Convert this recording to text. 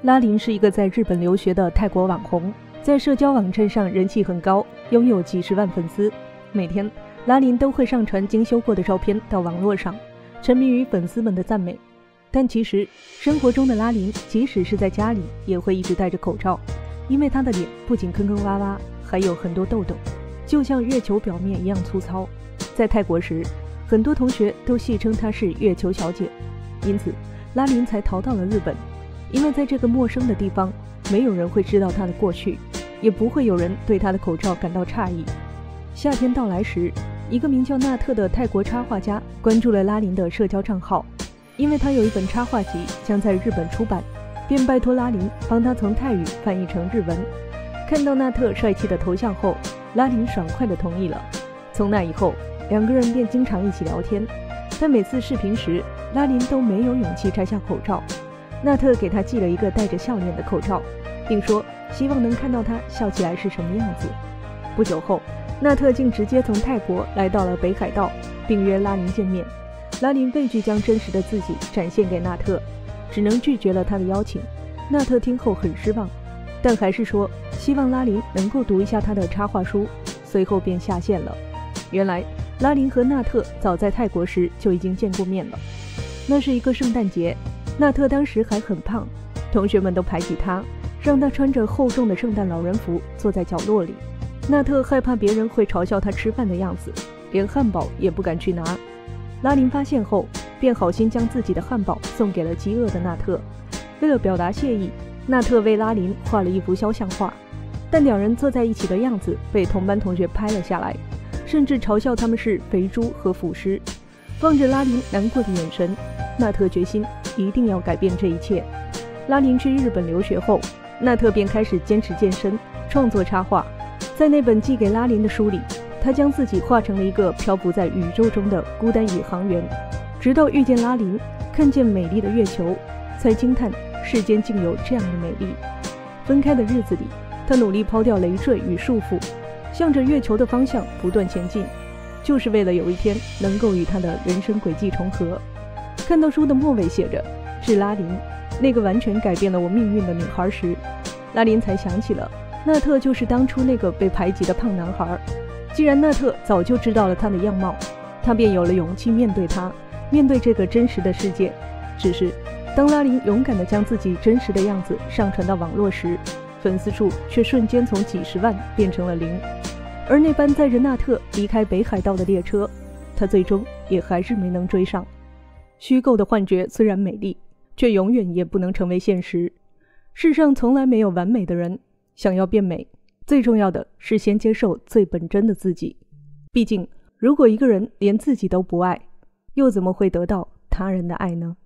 拉琳是一个在日本留学的泰国网红，在社交网站上人气很高，拥有几十万粉丝。每天，拉琳都会上传精修过的照片到网络上，沉迷于粉丝们的赞美。但其实，生活中的拉琳，即使是在家里，也会一直戴着口罩，因为她的脸不仅坑坑洼洼，还有很多痘痘，就像月球表面一样粗糙。在泰国时，很多同学都戏称她是月球小姐，因此拉琳才逃到了日本。因为在这个陌生的地方，没有人会知道她的过去，也不会有人对她的口罩感到诧异。夏天到来时，一个名叫纳特的泰国插画家关注了拉琳的社交账号，因为他有一本插画集将在日本出版，便拜托拉琳帮他从泰语翻译成日文。看到纳特帅气的头像后，拉琳爽快地同意了。从那以后，两个人便经常一起聊天，但每次视频时，拉琳都没有勇气摘下口罩。纳特给他寄了一个带着笑脸的口罩，并说希望能看到他笑起来是什么样子。不久后，纳特竟直接从泰国来到了北海道，并约拉琳见面。拉琳畏惧将真实的自己展现给纳特，只能拒绝了他的邀请。纳特听后很失望，但还是说希望拉琳能够读一下他的插画书，随后便下线了。原来拉琳和纳特早在泰国时就已经见过面了。那是一个圣诞节，纳特当时还很胖，同学们都排挤他，让他穿着厚重的圣诞老人服坐在角落里。纳特害怕别人会嘲笑他吃饭的样子，连汉堡也不敢去拿。拉琳发现后，便好心将自己的汉堡送给了饥饿的纳特。为了表达谢意，纳特为拉琳画了一幅肖像画，但两人坐在一起的样子被同班同学拍了下来，甚至嘲笑他们是肥猪和腐尸。望着拉琳难过的眼神，纳特决心一定要改变这一切。拉琳去日本留学后，纳特便开始坚持健身，创作插画。在那本寄给拉琳的书里，他将自己画成了一个漂浮在宇宙中的孤单宇航员。直到遇见拉琳，看见美丽的月球，才惊叹世间竟有这样的美丽。分开的日子里，他努力抛掉累赘与束缚，向着月球的方向不断前进，就是为了有一天能够与他的人生轨迹重合。看到书的末尾写着致拉琳，那个完全改变了我命运的女孩时，拉琳才想起了纳特就是当初那个被排挤的胖男孩。既然纳特早就知道了他的样貌，他便有了勇气面对他，面对这个真实的世界。只是当拉琳勇敢地将自己真实的样子上传到网络时，粉丝数却瞬间从几十万变成了0。而那班载着纳特离开北海道的列车，他最终也还是没能追上。虚构的幻觉虽然美丽，却永远也不能成为现实。世上从来没有完美的人，想要变美，最重要的是先接受最本真的自己。毕竟，如果一个人连自己都不爱，又怎么会得到他人的爱呢？